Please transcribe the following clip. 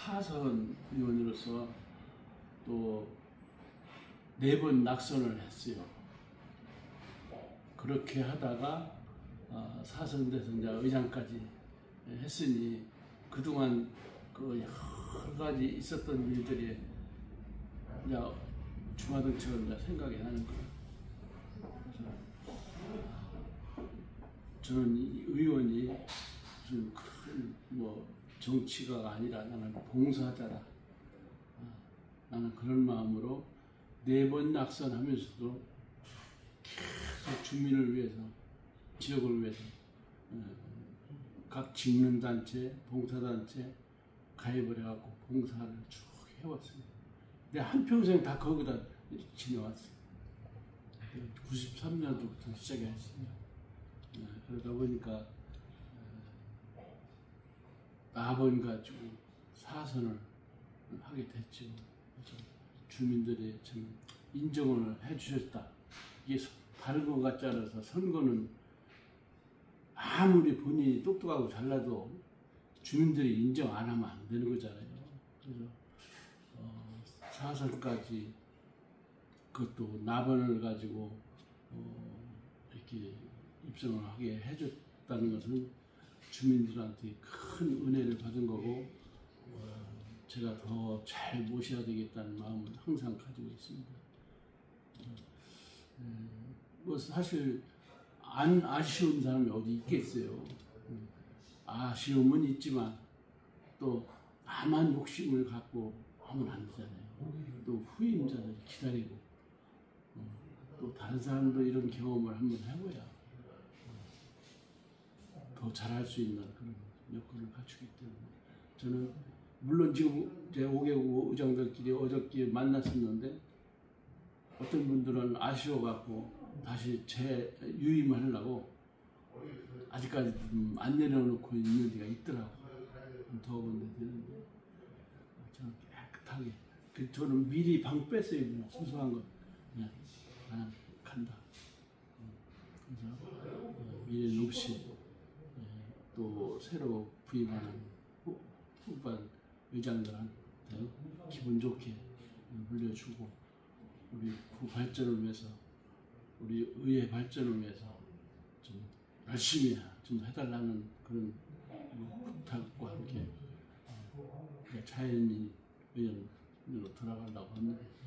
사선 의원으로서 또 4번 낙선을 했어요. 그렇게 하다가 사선돼서 이제 의장까지 했으니 그동안 그 여러 가지 있었던 일들이 이제 주마등처럼 이제 생각이 나는 거예요. 그래서 저는 이 의원이 무슨 큰 뭐 정치가가 아니라 나는 봉사자다. 나는 그런 마음으로 4번 낙선하면서도 계속 주민을 위해서, 지역을 위해서 각 직능단체, 봉사단체 가입을 해갖고 봉사를 쭉 해왔습니다. 근데 한평생 다 거기다 지내왔어요. 93년도부터 시작했습니다. 그러다 보니까 아버님 가지고 사선을 하게 됐죠. 그래서 주민들이 참 인정을 해주셨다. 이게 다른 것 같지 않아서 선거는 아무리 본인이 똑똑하고 잘나도 주민들이 인정 안 하면 안 되는 거잖아요. 그래서 사선까지 그것도 나번을 가지고 이렇게 입성을 하게 해줬다는 것은 주민들한테 큰 은혜를 받은 거고 제가 더 잘 모셔야 되겠다는 마음을 항상 가지고 있습니다. 뭐 사실 안 아쉬운 사람이 어디 있겠어요. 아쉬움은 있지만 또 나만 욕심을 갖고 하면 안 되잖아요. 또 후임자들 기다리고 또 다른 사람도 이런 경험을 한번 해봐야 더 잘할 수 있는 그런 여건을 갖추기 때문에 저는 물론 지금 제 5개국 의장들끼리 어저께 만났었는데 어떤 분들은 아쉬워갖고 다시 재유임하려고 아직까지 좀 안 내려놓고 있는 데가 있더라고. 더 건데 되는데 저는 깨끗하게 저는 미리 방 뺐어요. 그냥 소소한 거 그냥 간다. 그래서 미래는 없이 또 새로 부임하는 후반 의장들한테 기분 좋게 물려주고 우리 구 발전을 위해서 우리 의회 발전을 위해서 좀 열심히 좀 해달라는 그런 부탁과 함께 차현민 의원으로 돌아가려고 합니다.